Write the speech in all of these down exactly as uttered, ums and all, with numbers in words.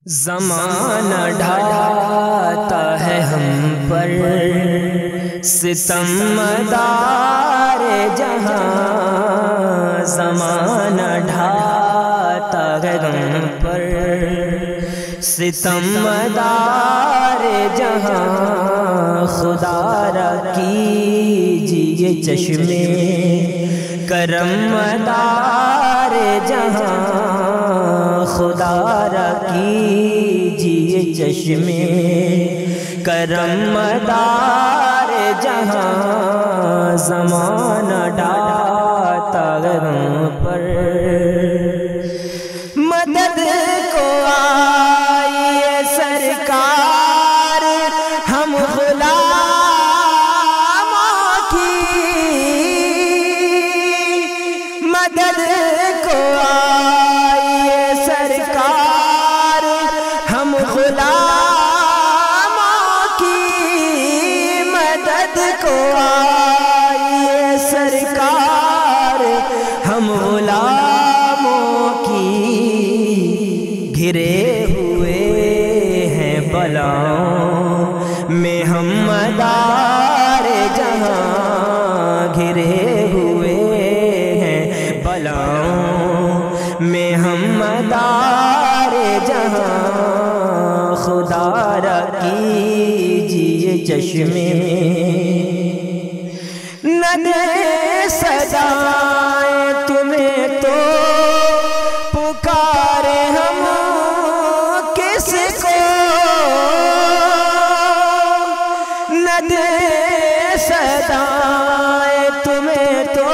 زمانہ ڈھاتا ہے ہم پر ستم دار جہاں، زمانہ ڈھاتا ہے ہم پر ستم دار جہاں، خدا را کیجئے چشمے کرم دار جہاں، خدا را کیجئے چشمے کرم دار جہاں، زمانہ ڈھاتا ہے ہم پر مدد کو آئیے سرکار ہم غلاموں کی، مدد کو آئیے سرکار ہم غلاموں کی، مدد کو آئیے سرکار ہم غلاموں کی، گھرے ہوئے ہیں بلاؤں میں ہم مدار جہاں، گھرے ہوئے ہیں بلاؤں میں ہم مدار جہاں، خدا را کیجئے چشمے نہ دے سزائیں تمہیں تو پکارے ہم کس کو، نہ دے سزائیں تمہیں تو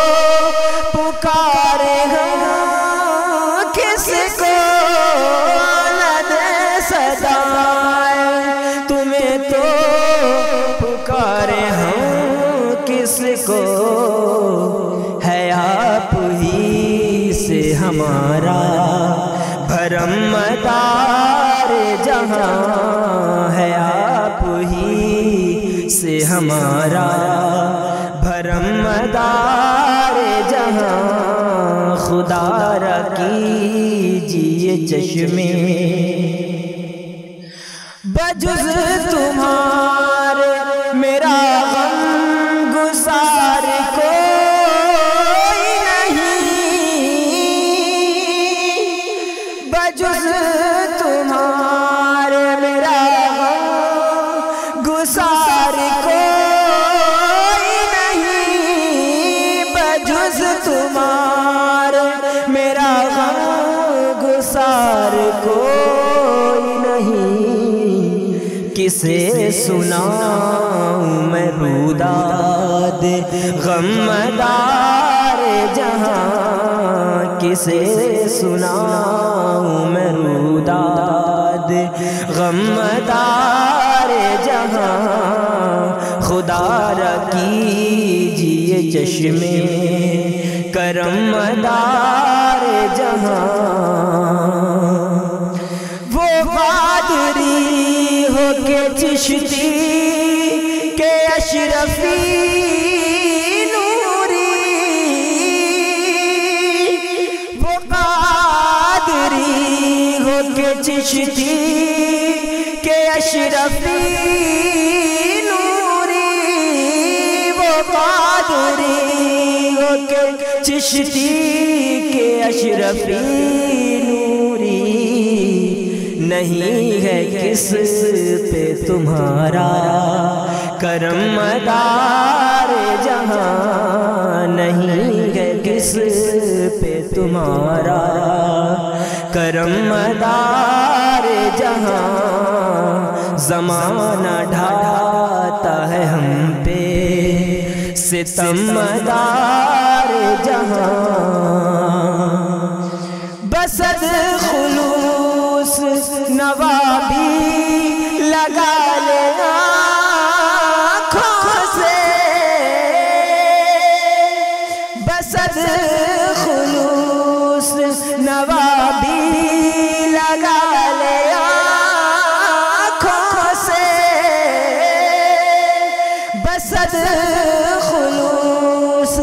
پکارے ہم کس کو، نہ دے سزائیں تمہیں تو پکارے ہم کس کو، ہے آپ ہی سے ہمارا بھرم دار جہاں، ہے آپ ہی سے ہمارا بھرم دار جہاں، خدا را کیجئے چشمے بجز تمہارے میرا غم گسار کوئی نہیں، بجز تمہارے میرا غم گسار کوئی نہیں، بجز تمہارے میرا غم گسار کوئی نہیں، کسے سناؤں میں روداد غم دار جہاں، کسے سناؤں میں روداد غم دار جہاں، خدا را کیجئے چشمے کرم دار جہاں، وہ قادری ہو کے چشتی کے اشرفی نوری، وہ قادری ہو کے چشتی کے اشرفی نوری، وہ قادری ہو کے چشتی کے اشرفی نوری، نہیں ہے کس پہ تمہارا کرم دار جہاں، نہیں ہے کس پہ تمہارا کرم دار جہاں، زمانہ ڈھاتا ہے ہم پہ ستم دار جہاں، بسد خلوص نوابی لگا لینا آنکھوں سے، بسد خلوص نوابی لگا لے آنکھوں سے، بسد خلوص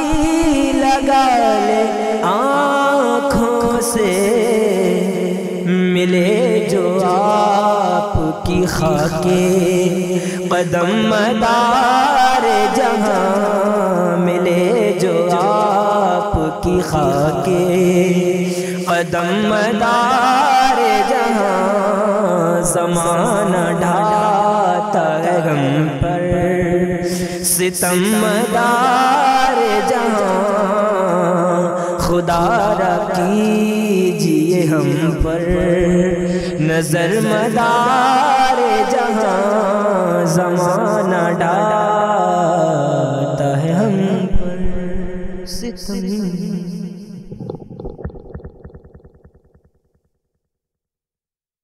نوابی لگا لے آنکھوں سے، ملے جو آپ کی خاکے قدم مدار جہاں، ملے جو آپ کی خاکے قدم مدار جہاں، زمانہ ڈھاتا ہے غم پر ستم مدار جہاں، خدا را کیجئے ہم پر نظر مدار جہاں،